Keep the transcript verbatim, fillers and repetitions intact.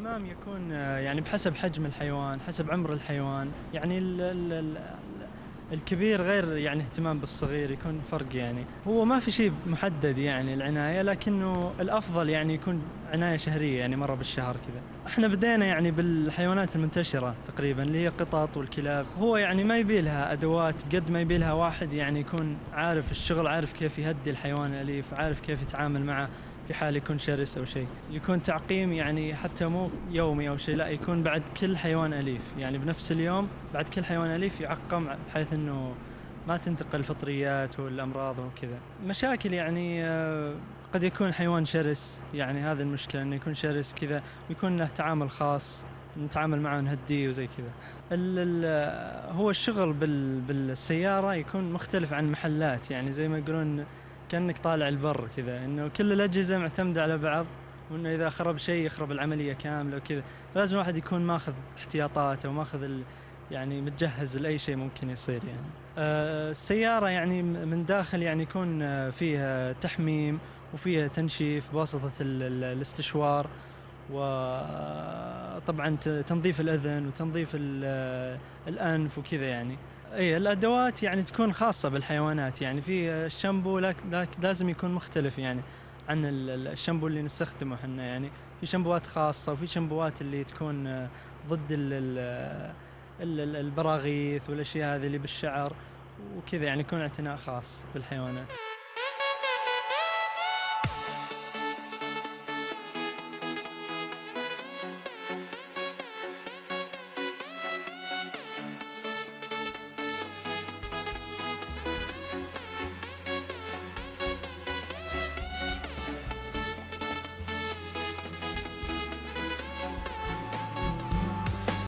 الاهتمام يكون آه، يعني بحسب حجم الحيوان، حسب عمر الحيوان، يعني ال ال ال الكبير غير يعني اهتمام بالصغير، يكون فرق يعني. هو ما في شيء محدد يعني العناية، لكنه الأفضل يعني يكون عناية شهرية يعني مرة بالشهر كذا. احنا بدينا يعني بالحيوانات المنتشرة تقريبا اللي هي القطط والكلاب. هو يعني ما يبي لها أدوات بقد ما يبي لها واحد يعني يكون عارف الشغل، عارف كيف يهدي الحيوان الأليف، عارف كيف يتعامل معه في حال يكون شرس أو شيء. يكون تعقيم يعني حتى مو يومي أو شيء، لا يكون بعد كل حيوان أليف، يعني بنفس اليوم بعد كل حيوان أليف يعقم بحيث أنه ما تنتقل الفطريات والأمراض وكذا. مشاكل يعني آه، قد يكون حيوان شرس، يعني هذه المشكلة أنه يكون شرس كذا ويكون له تعامل خاص، نتعامل معه نهديه وزي كذا. ال ال هو الشغل بال بالسيارة يكون مختلف عن محلات، يعني زي ما يقولون كأنك طالع البر كذا، إنه كل الأجهزة معتمدة على بعض، وإنه إذا خرب شيء يخرب العملية كاملة وكذا. لازم الواحد يكون ماخذ احتياطاته وماخذ ال يعني متجهز لأي شيء ممكن يصير يعني. آه، السيارة يعني من داخل يعني يكون آه، فيها تحميم وفيها تنشيف بواسطة ال- ال- الاستشوار، وطبعا ت- تنظيف الأذن وتنظيف ال- الأنف وكذا يعني. اي الادوات يعني تكون خاصة بالحيوانات، يعني في الشامبو لك لك لازم يكون مختلف يعني عن ال- ال- الشامبو اللي نستخدمه احنا يعني. في شامبوات خاصة وفي شامبوات اللي تكون آه، ضد ال ال ال- ال- البراغيث والاشياء هذه اللي بالشعر وكذا، يعني يكون اعتناء خاص بالحيوانات.